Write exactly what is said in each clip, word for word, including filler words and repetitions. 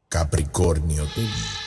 Capricornio T V.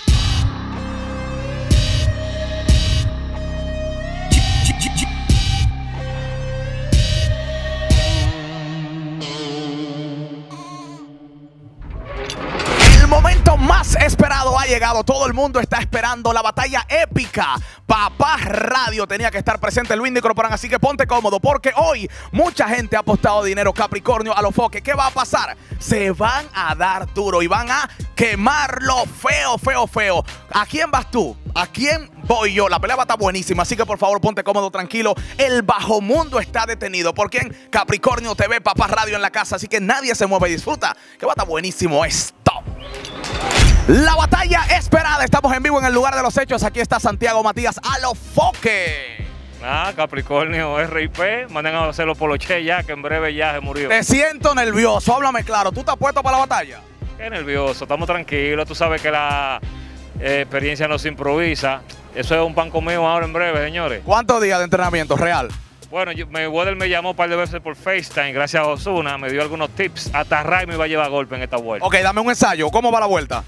El momento más esperado ha llegado. Todo el mundo está esperando la batalla épica. Papá Radio tenía que estar presente, Luis Nicorporán, así que ponte cómodo porque hoy mucha gente ha apostado dinero Capricornio a los foques. ¿Qué va a pasar? Se van a dar duro y van a quemarlo feo, feo, feo. ¿A quién vas tú? ¿A quién voy yo? La pelea va a estar buenísima, así que por favor ponte cómodo, tranquilo. El bajo mundo está detenido. ¿Por quién? Capricornio T V, Papá Radio en la casa, así que nadie se mueve y disfruta, que va a estar buenísimo esto. La batalla esperada. Estamos en vivo en el lugar de los hechos. Aquí está Santiago Matías a los foques. Ah, Capricornio R I P, manden a hacerlo por los che ya, que en breve ya se murió. Te siento nervioso, háblame claro. ¿Tú estás puesto para la batalla? Qué nervioso, estamos tranquilos. Tú sabes que la eh, experiencia no se improvisa. Eso es un pan comido ahora en breve, señores. ¿Cuántos días de entrenamiento real? Bueno, yo, Mayweather me llamó un par de veces por FaceTime, gracias a Ozuna, me dio algunos tips. Hasta Ray me iba a llevar golpe en esta vuelta. Ok, dame un ensayo. ¿Cómo va la vuelta?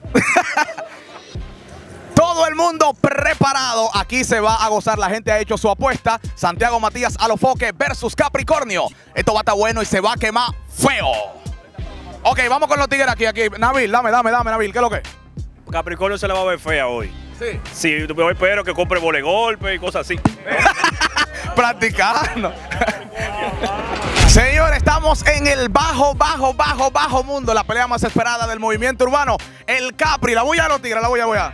Todo el mundo preparado. Aquí se va a gozar. La gente ha hecho su apuesta. Santiago Matías a los foques versus Capricornio. Esto va a estar bueno y se va a quemar feo. Ok, vamos con los tigres aquí, aquí. Nabil, dame, dame, dame, Nabil. ¿Qué es lo que? Capricornio se la va a ver fea hoy. Sí. Sí, yo espero que compre volegolpe y cosas así. Practicando. Señores, estamos en el bajo, bajo, bajo, bajo mundo. La pelea más esperada del movimiento urbano. El Capri, la bulla de los tigres, la bulla, bulla.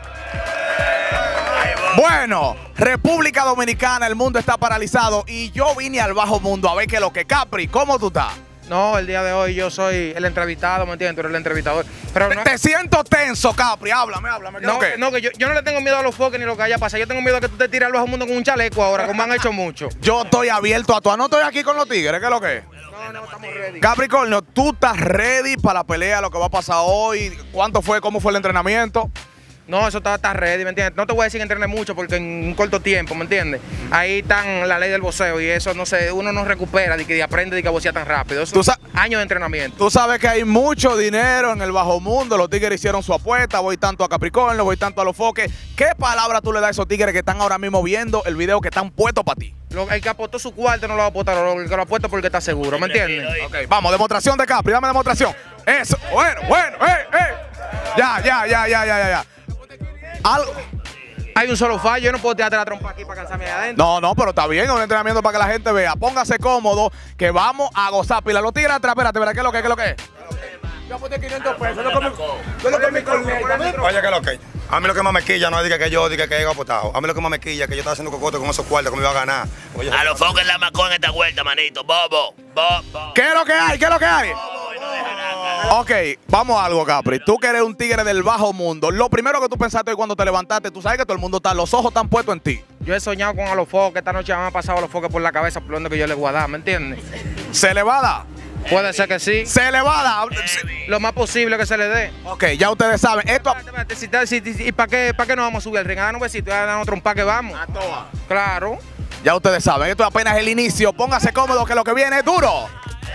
Bueno, República Dominicana, el mundo está paralizado y yo vine al bajo mundo a ver qué es lo que. Capri, ¿cómo tú estás? No, el día de hoy yo soy el entrevistado, ¿me entiendes? Tú eres el entrevistador. Pero no, te siento tenso, Capri. Háblame, háblame. ¿Qué no, lo que? no, que yo, yo no le tengo miedo a los foques ni lo que haya pasado. Yo tengo miedo a que tú te tires al bajo mundo con un chaleco ahora, como han hecho mucho. Yo estoy abierto a tu. No estoy aquí con los tigres, ¿qué es lo que? No, no, estamos ready. Capricornio, ¿tú estás ready para la pelea, lo que va a pasar hoy? ¿Cuánto fue? ¿Cómo fue el entrenamiento? No, eso está, está ready, ¿me entiendes? No te voy a decir que entrene mucho porque en un corto tiempo, ¿me entiendes? Ahí están la ley del boxeo y eso, no sé, uno no recupera de que aprende de que boxea tan rápido. Eso es años de entrenamiento. Tú sabes que hay mucho dinero en el bajo mundo. Los tigres hicieron su apuesta. Voy tanto a Capricornio, voy tanto a los foques. ¿Qué palabra tú le das a esos tigres que están ahora mismo viendo el video que están puestos para ti? Lo, el que apostó su cuarto no lo va a apostar, el que lo apuesta porque está seguro, ¿me entiendes? Ok, vamos, demostración de Capri, dame demostración. Eso, bueno, bueno, eh, eh. Ya, ya, ya, ya, ya, ya, ya. Algo. Hay un solo fallo, yo no puedo tirarte la trompa aquí para cansarme ahí adentro. No, no, pero está bien, es un entrenamiento para que la gente vea. Póngase cómodo, que vamos a gozar. Pila, los tigres atrás, espérate, ¿verdad? ¿Qué es lo que es? ¿Qué es lo que es? Yo aposté quinientos pesos, yo lo comí con leche. Oye, ¿qué es lo que? A mí lo que más me quilla no es diga que yo diga que he apostado. A mí lo que más me quilla es que yo estaba haciendo cocote con esos cuartos que me iba a ganar. Oye, a los foques la macó en esta vuelta, manito. Bobo, bobo. ¿Qué es lo que hay? ¿Qué es lo que hay? Ok, vamos a algo, Capri. Tú que eres un tigre del bajo mundo, lo primero que tú pensaste hoy cuando te levantaste, tú sabes que todo el mundo está, los ojos están puestos en ti. Yo he soñado con a los foques, esta noche me han pasado a los foques por la cabeza por donde que yo les voy a dar, ¿me entiendes? ¿Se le va a dar? Puede ser que sí. ¿Se le va a dar? Lo más posible que se le dé. Ok, ya ustedes saben. Esto... Espérate, espérate, si, si, ¿y para qué, pa qué nos vamos a subir al ring? A dar un besito y a dar otro un pa' que vamos. A toa. Claro. Ya ustedes saben, esto apenas es el inicio. Póngase cómodo que lo que viene es duro.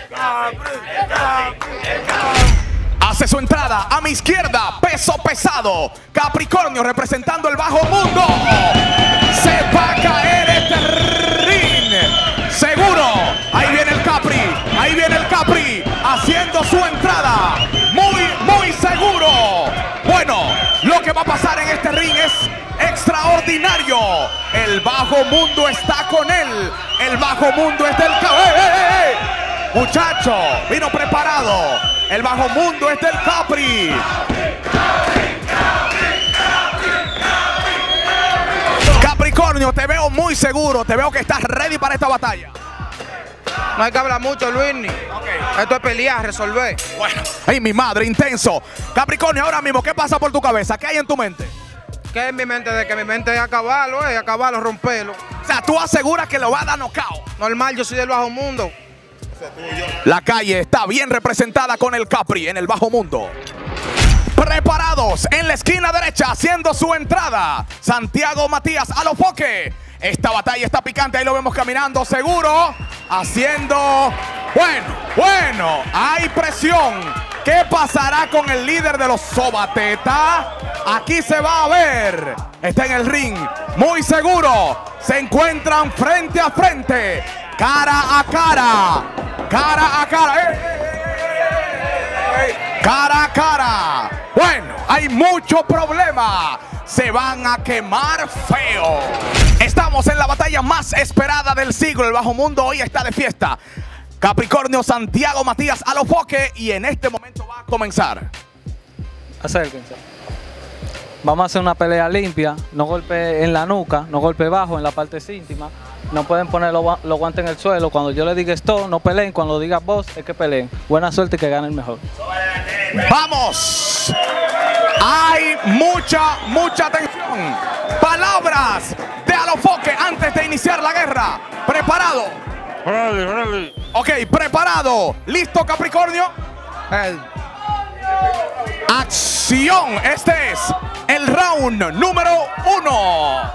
Hace su entrada a mi izquierda, peso pesado. Capricornio representando el bajo mundo. Se va a caer este ring. Seguro. Ahí viene el Capri. Ahí viene el Capri haciendo su entrada. Muy, muy seguro. Bueno, lo que va a pasar en este ring es extraordinario. El bajo mundo está con él. El bajo mundo es del Capri. ¡Eh, eh, eh! Muchacho, vino preparado. El bajo mundo es del Capri. Capricornio, te veo muy seguro. Te veo que estás ready para esta batalla. No hay que hablar mucho, Luis. Okay. Esto es pelear, resolver. Bueno, ay, mi madre, intenso. Capricornio, ahora mismo, ¿qué pasa por tu cabeza? ¿Qué hay en tu mente? ¿Qué es en mi mente? De que mi mente es acabarlo, es acabarlo, romperlo. O sea, tú aseguras que lo va a dar knockout. Normal, yo soy del bajo mundo. La calle está bien representada con el Capri en el bajo mundo. Preparados en la esquina derecha haciendo su entrada. Santiago Matías a los foques. Esta batalla está picante, ahí lo vemos caminando seguro. Haciendo... Bueno, bueno, hay presión. ¿Qué pasará con el líder de los Sobateta? Aquí se va a ver. Está en el ring, muy seguro. Se encuentran frente a frente, cara a cara. Cara a cara. ¡Eh, eh, eh, eh! Cara a cara. Bueno, hay mucho problema. Se van a quemar feo. Estamos en la batalla más esperada del siglo. El bajo mundo hoy está de fiesta. Capricornio, Santiago Matías Alofoque, y en este momento va a comenzar. Acérquense. Vamos a hacer una pelea limpia, no golpe en la nuca, no golpe bajo en la parte íntima. No pueden poner los, los guantes en el suelo. Cuando yo le diga esto, no peleen. Cuando digas vos, es que peleen. Buena suerte y que gane el mejor. ¡Vamos! Hay mucha, mucha tensión. Palabras de Alofoque antes de iniciar la guerra. ¿Preparado? Órale, órale. Ok, preparado. ¿Listo, Capricornio? Eh, Acción. Este es el round número uno.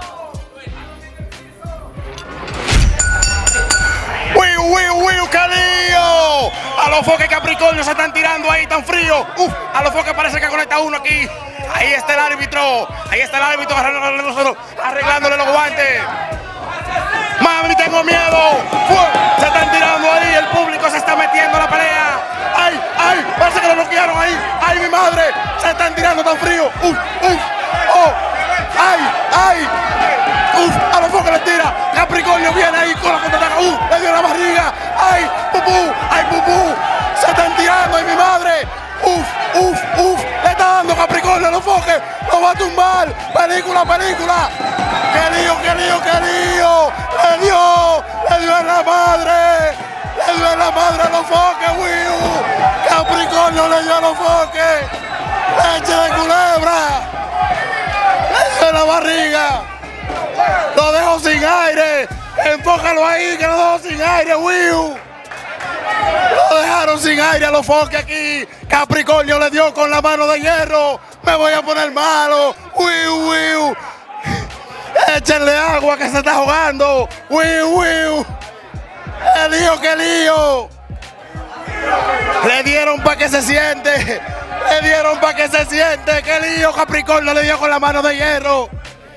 ¡Wiu, wiu, wiu, qué lío! Alofoque y Capricornio se están tirando ahí tan frío. Uf, Alofoque parece que conecta uno aquí. Ahí está el árbitro. Ahí está el árbitro arreglándole los guantes. Mami, tengo miedo. ¡Fu! Se están tirando ahí. El público se está metiendo a la pelea. ¡Ay, ay! Parece que lo bloquearon ahí. ¡Ay, mi madre! Se están tirando tan frío. ¡Uf, uf! ¡Oh! ¡Ay, ay! ¡Uf! Alofoque le tira. Capricornio viene ahí con la contraataca. ¡Uh! Le dio la barriga. ¡Ay! ¡Pupú! ¡Ay, pupú! Se están tirando. ¡Ay, mi madre! ¡Uf! ¡Uf! ¡Uf! Le está dando Capricornio. Alofoque lo va a tumbar. ¡Película, película! ¡Qué lío, qué lío, qué lío! ¡Le dio! ¡Le dio en la madre! ¡Le dio en la madre a Alofoque, Wiu! ¡Capricornio le dio a Alofoque! ¡Leche de culebra! ¡Le dio en la barriga! ¡Lo dejo sin aire! ¡Enfócalo ahí, que lo dejo sin aire, Wiu! Lo dejaron sin aire a Alofoque aquí. Capricornio le dio con la mano de hierro. Me voy a poner malo. Wiu, Wiu. Échenle agua que se está jugando. Wiu, wiu. ¡Qué lío, qué lío! Le dieron para que se siente. Le dieron para que se siente. ¡Qué lío! Capricornio le dio con la mano de hierro.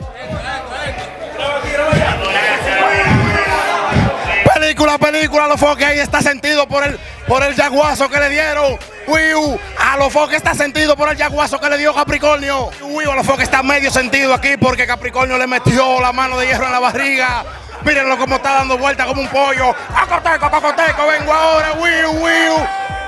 Película, película. Alofoque ahí está sentido por el, por el yaguazo que le dieron. Wiu, Alofoque está sentido por el yaguazo que le dio Capricornio. Wiu, Alofoque está medio sentido aquí porque Capricornio le metió la mano de hierro en la barriga. Mírenlo como está dando vuelta como un pollo. Cocoteco, cocoteco, vengo ahora. Wiu, wiu.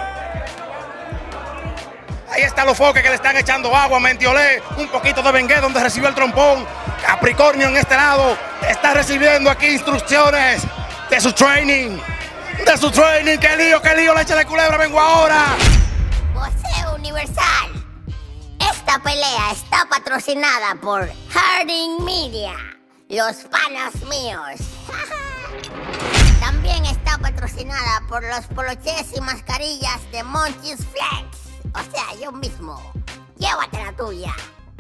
Ahí está Alofoque que le están echando agua, Mentiolé. Un poquito de Bengué donde recibió el trompón. Capricornio en este lado está recibiendo aquí instrucciones de su training. De su training. ¡Qué lío, qué lío! Leche de culebra, vengo ahora. Boxeo Universal. Esta pelea está patrocinada por Harding Media, los panas míos. También está patrocinada por los poloches y mascarillas de Monchis Flex. O sea, yo mismo. Llévate la tuya.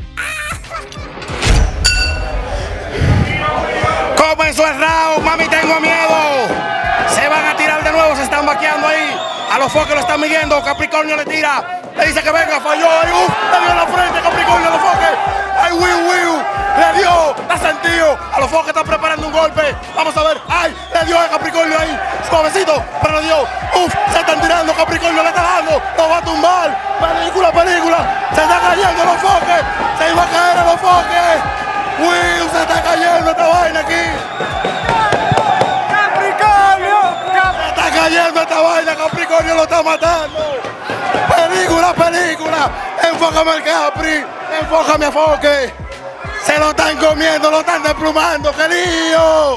Comenzó el round, mami, tengo miedo. Se van a tirar de nuevo, se están vaqueando ahí. Alofoque lo están midiendo, Capricornio le tira. Le dice que venga, falló. Ahí, uh, le dio en la frente, Capricornio, Alofoque. Ay, wiu, wiu. Le dio, está sentido. Alofoque está preparando un golpe. Vamos a ver. Ay, le dio a Capricornio ahí. Suavecito, pero le dio. Uf, se están tirando, Capricornio le está dando. Lo va a tumbar. Película, película. Se está cayendo Alofoque. Se iba a caer Alofoque. Wiu, se está cayendo esta vaina aquí. Capricornio. Se está cayendo esta vaina. Capricornio lo está matando. Película, película. Enfócame al Capri. Enfócame a Foque. Se lo están comiendo, lo están desplumando. ¡Qué lío!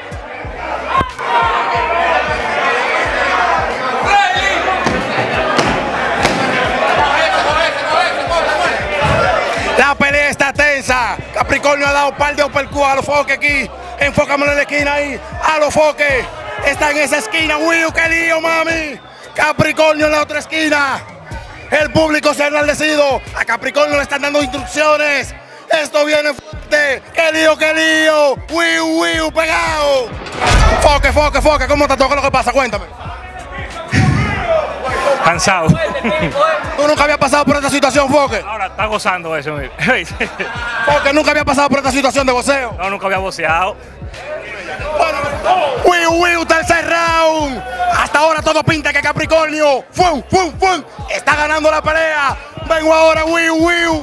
La pelea está tensa. Capricornio ha dado un par de uppercut a Alofoque aquí. Enfócamelo en la esquina ahí. Alofoque está en esa esquina. Wiu, qué lío, mami. Capricornio en la otra esquina. El público se ha enardecido. A Capricornio le están dando instrucciones. Esto viene fuerte. ¡Qué lío, qué lío! ¡Wiu, wiu, pegado! Foque, Foque, Foque, ¿cómo te toca lo que pasa? Cuéntame. Cansado. ¿Tú nunca habías pasado por esta situación, Foque? Ahora está gozando eso. Foque nunca había pasado por esta situación de voceo. No, nunca había voceado. Wiu, Wiu, tercer round. Hasta ahora todo pinta que Capricornio ¡fum, fum, fum! Está ganando la pelea. Vengo ahora, Wiu, Wiu.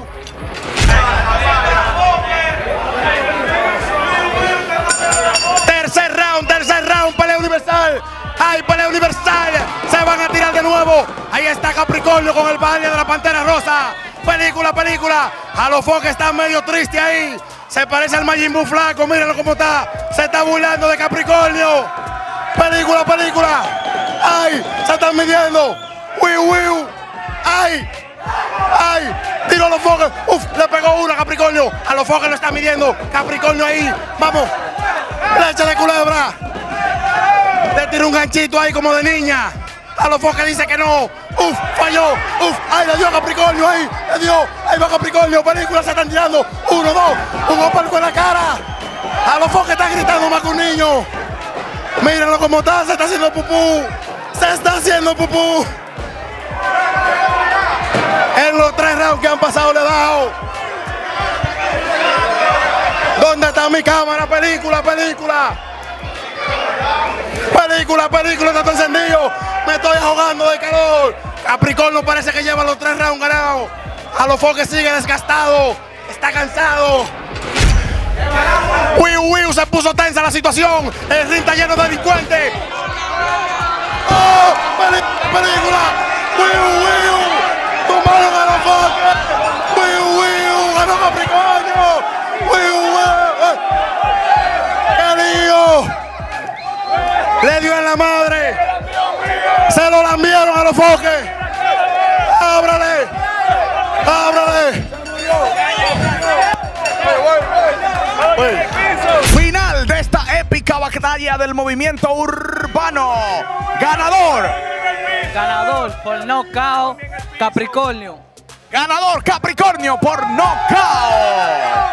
Tercer round, tercer round, pelea universal. ¡Ay, pelea universal! Se van a tirar de nuevo. Ahí está Capricornio con el baile de la Pantera Rosa. Película, película. A los Foques está medio triste ahí. Se parece al Majin Buu flaco, mírenlo cómo está. Se está burlando de Capricornio. Película, película. ¡Ay! Se están midiendo. ¡Wiu, wiu! ¡Ay! ¡Ay! Tiró a los Foques. ¡Uf! Le pegó uno a Capricornio. A los Foques lo está midiendo. Capricornio ahí. ¡Vamos! ¡Leche de culebra! Le tiró un ganchito ahí como de niña. A los Foques dice que no. ¡Uf! ¡Falló! ¡Uf! ¡Ay! Le dio a Capricornio ahí. Le dio. Ahí va Capricornio. Película se están tirando. Uno, dos. Un golpe en la cara. A los Foques están gritando más que un niño. Mírenlo cómo está. Se está haciendo pupú. Se está haciendo pupú. En los tres rounds que han pasado le he dado. ¿Dónde está mi cámara? Película, película. Película, película, está todo encendido. Me estoy ahogando de calor. Capricornio parece que lleva los tres rounds ganados. A los Foques sigue desgastado. Está cansado. Wiu, Wiu, se puso tensa la situación. El ring está lleno de delincuentes. ¡Oh! Película. Wiu, Wiu. Tomaron a los Foques. Wiu, Wiu. Ganó Capricornio. Wiu, Wiu. ¡Qué lío! Le dio en la madre. Se lo lambieron a los Foques. ¡Ábrale! ¡Ábrale! Final de esta épica batalla del movimiento urbano. Ganador. Ganador por nocaut, Capricornio. Ganador Capricornio por nocaut.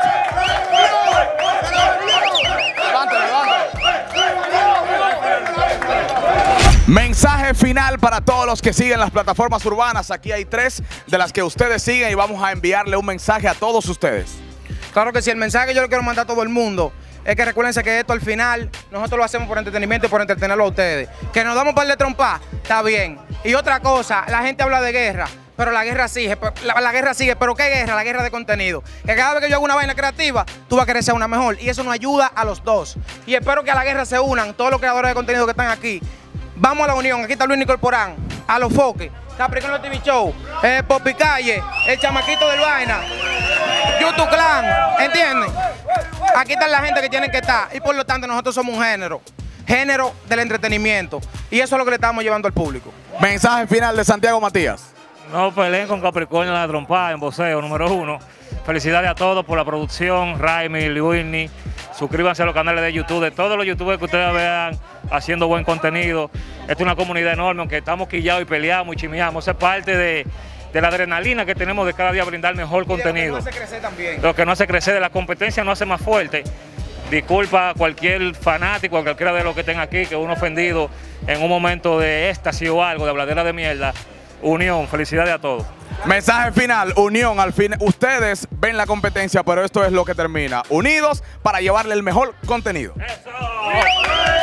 Mensaje final para todos los que siguen las plataformas urbanas. Aquí hay tres de las que ustedes siguen y vamos a enviarle un mensaje a todos ustedes. Claro que sí, el mensaje que yo le quiero mandar a todo el mundo es que recuérdense que esto al final nosotros lo hacemos por entretenimiento y por entretenerlo a ustedes. Que nos damos un par de trompas, está bien. Y otra cosa, la gente habla de guerra, pero la guerra sigue, la, la guerra sigue, pero ¿qué guerra? La guerra de contenido. Que cada vez que yo hago una vaina creativa, tú vas a querer ser una mejor y eso nos ayuda a los dos. Y espero que a la guerra se unan todos los creadores de contenido que están aquí. Vamos a la unión, aquí está Luis Nicolporán, a los Foques, Capricornio T V Show, eh, Popi Calle, el chamaquito del vaina, YouTube Clan, ¿entienden? Aquí está la gente que tienen que estar y por lo tanto nosotros somos un género, género del entretenimiento y eso es lo que le estamos llevando al público. Mensaje final de Santiago Matías. No peleen con Capricornio en la trompada, en voceo, número uno. Felicidades a todos por la producción, Raimi, Luini. Suscríbanse a los canales de YouTube, de todos los youtubers que ustedes vean haciendo buen contenido. Esta es una comunidad enorme, aunque estamos quillados y peleamos y chimeamos. Eso es parte de, de la adrenalina que tenemos de cada día brindar mejor contenido. Lo que no hace crecer también. Lo que no hace crecer, de la competencia no hace más fuerte. Disculpa a cualquier fanático, a cualquiera de los que estén aquí, que uno ofendido en un momento de éxtasis o algo, de habladera de mierda. Unión, felicidades a todos. Mensaje final, unión, al fin. Ustedes ven la competencia, pero esto es lo que termina. Unidos para llevarle el mejor contenido. ¡Eso!